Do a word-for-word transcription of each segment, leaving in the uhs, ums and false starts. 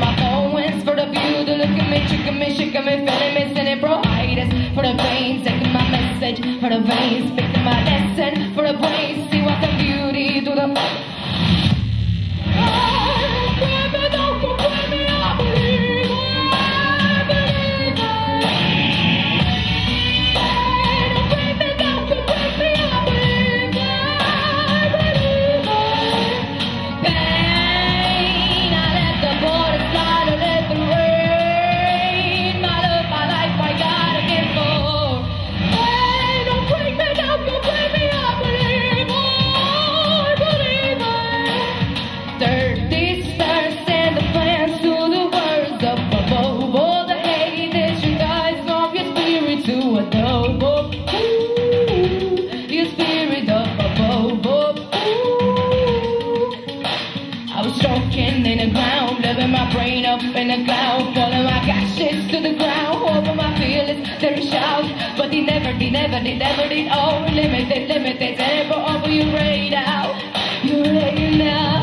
my phones for the view to look at me, tricking me, shaking me, feeling me, sending bronchitis for the veins, taking my message for the veins, picking my lesson for the brains, see what the beauty to the my brain up in the cloud, falling my gashes to the ground, over my feelings, they shout, but they never, they never, they never did all limited, limited, never over you right out, you right now.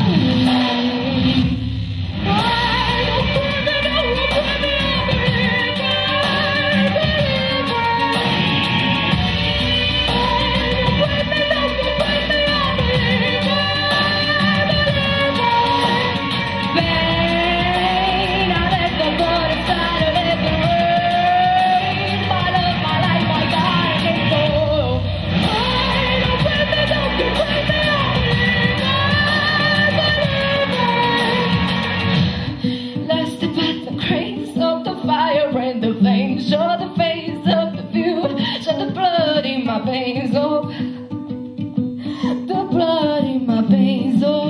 And the flames show the face of the view, show the blood in my veins, oh, the blood in my veins, oh.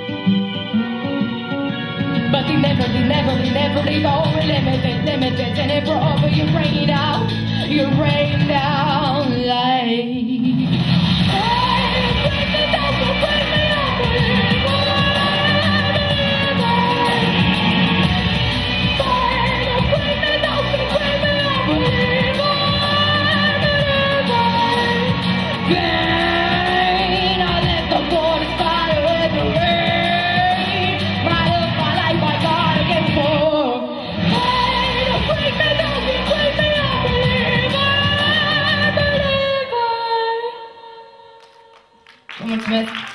But they never, they never, they never, they all limited, limited, and it brought over you rain out, you rain down like. Mulțumesc!